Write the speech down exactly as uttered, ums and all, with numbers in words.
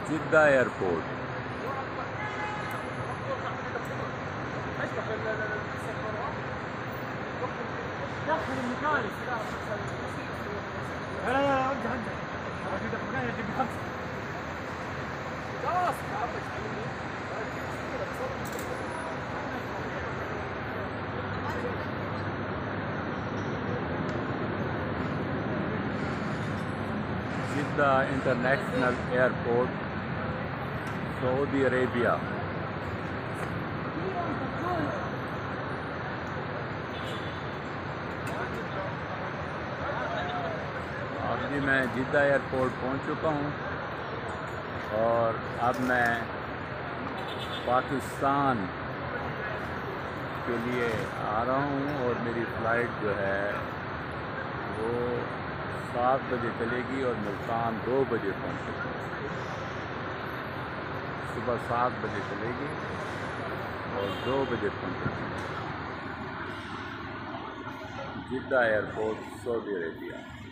जिद्दा airport. Jeddah international airport, Saudi Arabia. अभी मैं जिद्दा airport पहुंच चुका हूं और अब मैं पाकिस्तान के लिए आ रहा हूं और मेरी फ़्लाइट जो है वो सात बजे चलेगी और मुल्तान दो बजे पहुंचेगी। सुबह सात बजे चलेगी और दो बजे पहुंचेगी। Jeddah airport, Saudi Arabia.